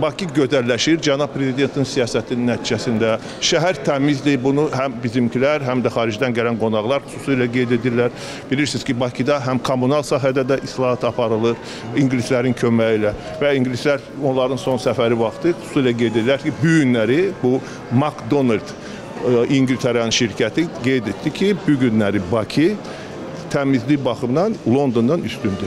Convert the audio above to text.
Bakı gödərləşir. Cənab Prezidentin siyasətinin nəticəsində şəhər təmizdir. Bunu həm bizimkilər, həm də xaricdən gələn qonaqlar xüsusilə qeyd edirlər. Bilirsiniz ki, Bakıda həm kommunal sahədə də islahat aparılır ingilislərin köməyi ilə və ingilislər onların son səfəri vaxtı xüsusilə qeyd edirlər ki, bu günləri bu McDonald İngiltərənin şirkəti qeyd etdi ki, bu günləri Bakı təmizlik baxımından Londondan üstündür.